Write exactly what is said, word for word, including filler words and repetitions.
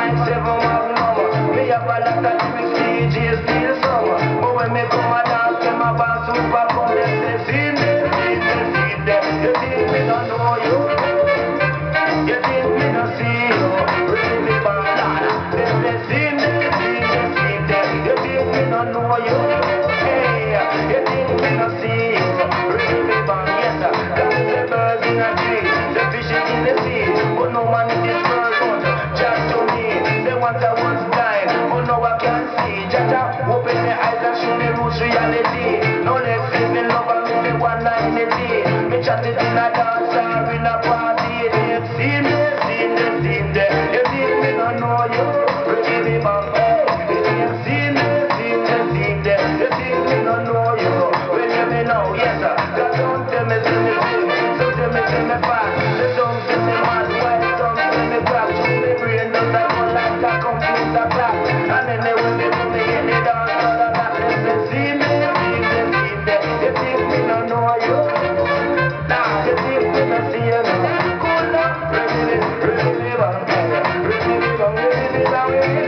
nine seven Magnum. Me have a lot of lyrics, D J still summer. But when me come a dance, them a bounce super fun. They say, see me, see me, see me. You think me don't know you? You think me don't see you? Really me bad. They say, see me, see me, see me. You think me don't know you? Hey, you think me don't see you? Really me bad. Yes, sir. Come the birds in a tree, the fishes in the sea. But no man in this world won't chat to me. They want I was blind, but now I can see. Jaja, open the eyes and show me roots reality. No let's live in love and me say one night in a day. Me chat it in a dance or in a party. They see me, see me, see me. You think me don't know you? Really me bang. They see me, see me, see me. You think me don't know you? Well you me know, yes sir. God don't tell me, see me, see me. So tell me, tell me fast. They don't tell me mad. Why don't tell me crap? Through me brain does I go like a computer class. And then they will be to me in the dance all of that. They say, see me, see me, see me. You think me don't know you? Nah, you think me don't see you now? Cool now, ready, ready, ready, ready, ready, ready, ready, ready, ready,